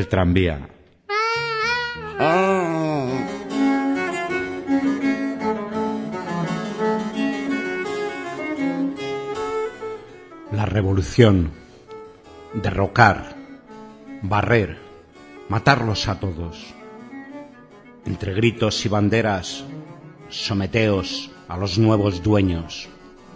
el tranvía. La revolución, derrocar, barrer, matarlos a todos. Entre gritos y banderas, someteos a los nuevos dueños.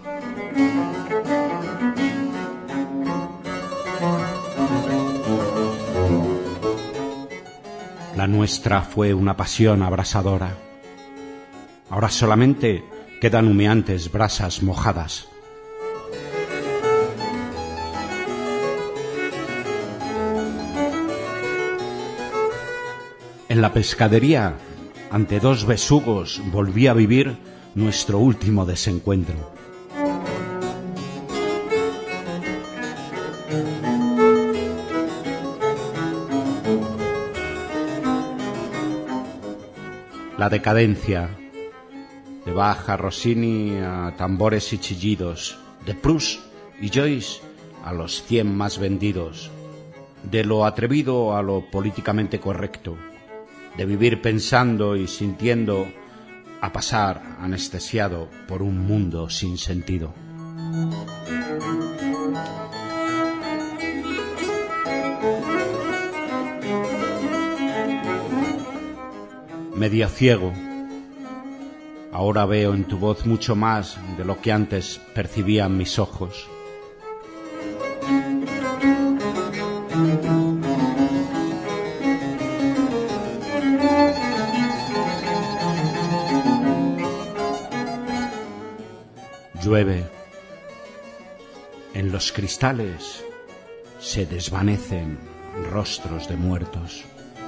La nuestra fue una pasión abrasadora. Ahora solamente quedan humeantes brasas mojadas. En la pescadería, ante dos besugos, volví a vivir nuestro último desencuentro. La decadencia, de Bach a Rossini a tambores y chillidos, de Proust y Joyce a los 100 más vendidos, de lo atrevido a lo políticamente correcto, de vivir pensando y sintiendo a pasar anestesiado por un mundo sin sentido. Medio ciego, ahora veo en tu voz mucho más de lo que antes percibían mis ojos. Llueve, en los cristales se desvanecen rostros de muertos.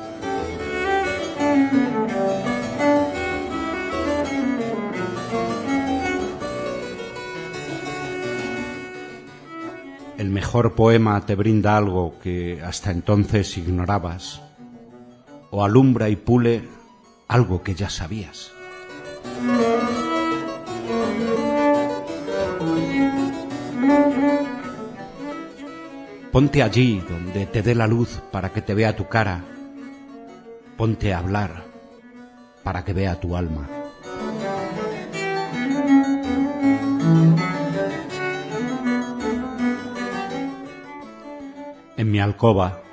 El mejor poema te brinda algo que hasta entonces ignorabas, o alumbra y pule algo que ya sabías. Ponte allí donde te dé la luz para que te vea tu cara. Ponte a hablar para que vea tu alma. En mi alcoba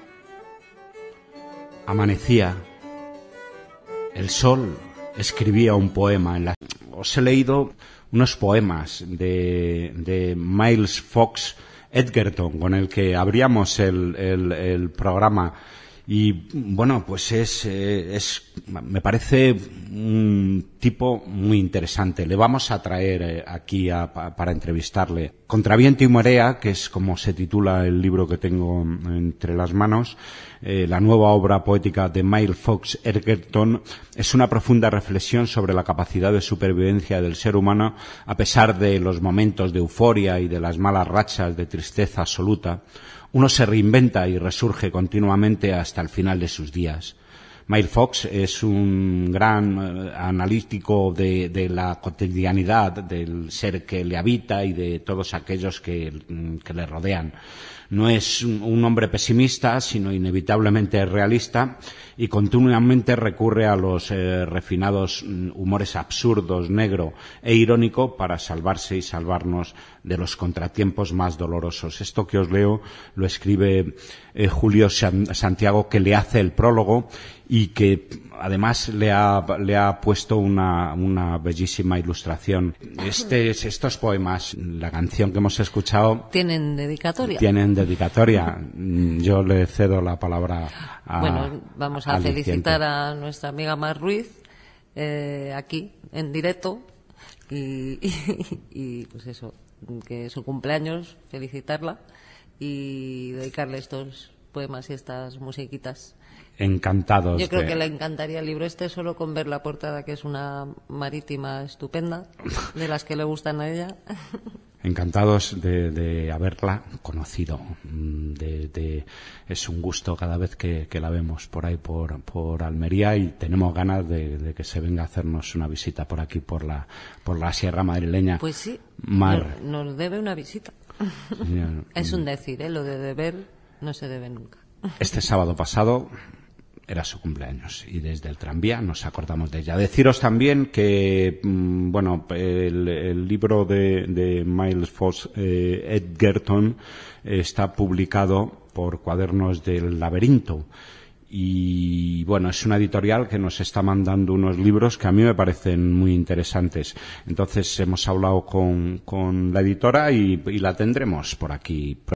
amanecía, el sol escribía un poema. Os he leído unos poemas de Miles Fox Edgerton, con el que abríamos el programa. Y bueno, pues me parece un tipo muy interesante. Le vamos a traer aquí para entrevistarle. Contra viento y marea, que es como se titula el libro que tengo entre las manos, la nueva obra poética de Miles Fox Edgerton, es una profunda reflexión sobre la capacidad de supervivencia del ser humano a pesar de los momentos de euforia y de las malas rachas de tristeza absoluta. Uno se reinventa y resurge continuamente hasta el final de sus días. Miles Fox es un gran analítico de la cotidianidad, del ser que le habita y de todos aquellos que le rodean. No es un hombre pesimista, sino inevitablemente realista, y continuamente recurre a los refinados humores absurdos, negro e irónico para salvarse y salvarnos de los contratiempos más dolorosos. Esto que os leo lo escribe Julio Santiago, que le hace el prólogo y que además le ha puesto una bellísima ilustración. Estos poemas, la canción que hemos escuchado, ¿tienen dedicatoria? Tienen dedicatoria. Yo le cedo la palabra a... Bueno, vamos a felicitar a nuestra amiga Mar Ruiz aquí, en directo, y pues eso, que es su cumpleaños, felicitarla y dedicarle estos poemas y estas musiquitas. Encantados. Yo creo que le encantaría el libro este solo con ver la portada, que es una marítima estupenda, de las que le gustan a ella. Encantados de haberla conocido. Es un gusto cada vez que la vemos por ahí, por Almería, y tenemos ganas de que se venga a hacernos una visita por aquí, por la Sierra Madrileña. Pues sí, Mar. nos debe una visita. Es un decir, lo de deber no se debe nunca. este sábado pasado era su cumpleaños y desde el tranvía nos acordamos de ella. Deciros también que, bueno, el libro de Miles Fox Edgerton está publicado por Cuadernos del Laberinto. Y bueno, es una editorial que nos está mandando unos libros que a mí me parecen muy interesantes. Entonces hemos hablado con la editora y la tendremos por aquí.